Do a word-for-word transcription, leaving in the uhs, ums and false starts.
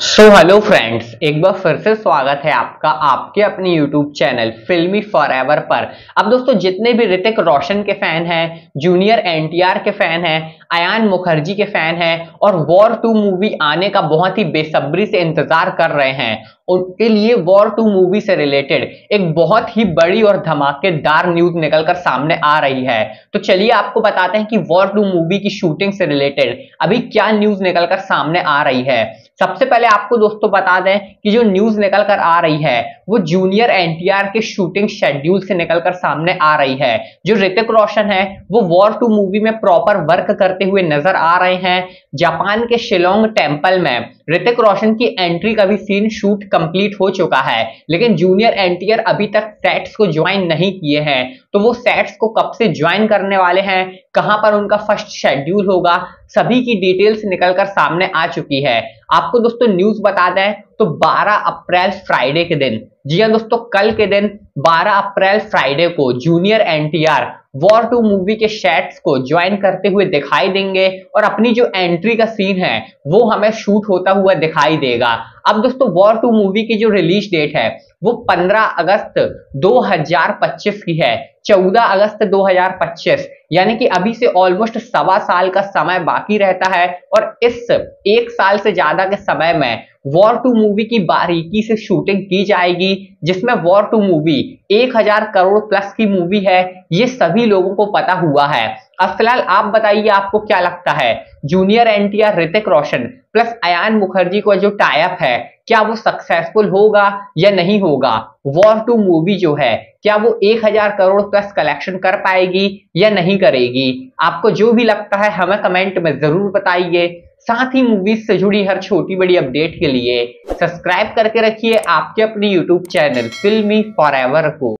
So hello friends, एक बार फिर से स्वागत है आपका आपके अपने यूट्यूब चैनल फिल्मी फॉरएवर पर। अब दोस्तों, जितने भी ऋतिक रोशन के फैन हैं, जूनियर एनटीआर के फैन हैं, अयान मुखर्जी के फैन हैं और वॉर टू मूवी आने का बहुत ही बेसब्री से इंतजार कर रहे हैं, उनके लिए वॉर टू मूवी से रिलेटेड एक बहुत ही बड़ी और धमाकेदार न्यूज निकलकर सामने आ रही है। तो चलिए आपको बताते हैं कि वॉर टू मूवी की शूटिंग से रिलेटेड अभी क्या न्यूज निकलकर सामने आ रही है। सबसे पहले आपको दोस्तों बता दें कि जो न्यूज निकल कर आ रही है वो जूनियर एनटीआर के शूटिंग शेड्यूल से निकलकर सामने आ रही है। जो ऋतिक रोशन है वो वॉर टू मूवी में प्रॉपर वर्क करते हुए नजर आ रहे हैं। जापान के शिलोंग टेम्पल में ऋतिक रोशन की एंट्री का भी सीन शूट कंप्लीट हो चुका है, लेकिन जूनियर एनटीआर अभी तक सेट्स को ज्वाइन नहीं किए हैं। तो वो सेट्स को कब से ज्वाइन करने वाले हैं, कहां पर उनका फर्स्ट शेड्यूल होगा, सभी की डिटेल्स निकलकर सामने आ चुकी है। आपको दोस्तों न्यूज बता दें तो बारह अप्रैल फ्राइडे के दिन, जी हाँ दोस्तों, कल के दिन बारह अप्रैल फ्राइडे को junior NTR War Two movie के सेट्स को ज्वाइन करते हुए दिखाई देंगे और अपनी जो एंट्री का सीन है वो हमें शूट होता हुआ दिखाई देगा। अब दोस्तों, वॉर टू मूवी की जो रिलीज डेट है वो पंद्रह अगस्त दो हज़ार पच्चीस की है। चौदह अगस्त दो हज़ार पच्चीस, यानी कि अभी से ऑलमोस्ट सवा साल का समय बाकी रहता है और इस एक साल से ज्यादा के समय में वॉर टू मूवी की बारीकी से शूटिंग की जाएगी, जिसमें वॉर टू मूवी एक हज़ार करोड़ प्लस की मूवी है, ये सभी लोगों को पता हुआ है। अब फिलहाल आप बताइए, आपको क्या लगता है, जूनियर एनटीआर ऋतिक रोशन प्लस अयान मुखर्जी को जो टाई अप है क्या वो सक्सेसफुल होगा या नहीं होगा? वॉर टू मूवी जो है क्या वो एक हज़ार करोड़ प्लस कलेक्शन कर पाएगी या नहीं करेगी? आपको जो भी लगता है हमें कमेंट में जरूर बताइए। साथ ही मूवीज से जुड़ी हर छोटी बड़ी अपडेट के लिए सब्सक्राइब करके रखिए आपके अपने यूट्यूब चैनल फिल्मी फॉरएवर को।